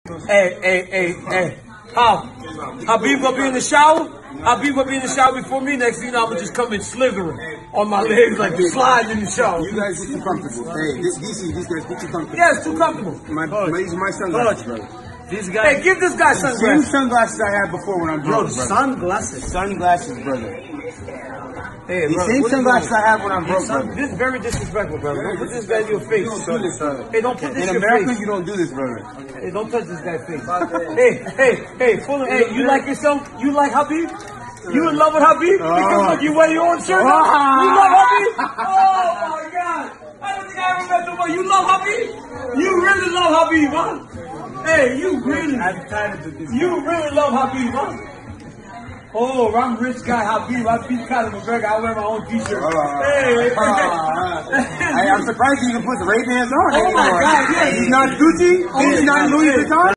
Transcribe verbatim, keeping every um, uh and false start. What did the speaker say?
Hey, hey, hey, hey. How? Khabib gonna be in the shower? Khabib gonna be in the shower before me. Next thing you know, I'm gonna just come in slithering on my legs like sliding in the shower. You guys get too comfortable. Hey, this D C, these guys get too comfortable. Yeah, it's too comfortable. My, my, these are my sunglasses, brother. These guys. Hey, give this guy sunglasses. Same sunglasses I had before when I'm broke, bro. Sunglasses. Sunglasses, brother. Hey, the bro, same sunglasses I have when I'm broke, brother. This is very disrespectful, brother. Don't put this guy in your face. You don't do this, brother. Hey, don't put this in your America, face. you don't do this, brother. Hey, don't touch this guy's face. hey, hey, hey, full of, hey, you like yourself? You like Khabib? You in love with Khabib? Oh. Because look, you wear your own shirt. Oh. You love Khabib? Oh my God! I don't think I ever met somebody. You love Khabib? You really love Khabib, huh? Hey, you really, you really love Khabib, huh? Oh, I'm rich guy Khabib. I beat Conor McGregor. I wear my own t-shirt. Uh, hey, uh, hey, I'm surprised you can put the Ray-Bans on. Oh my God! Yeah, he's not Gucci. He's not Louis Vuitton.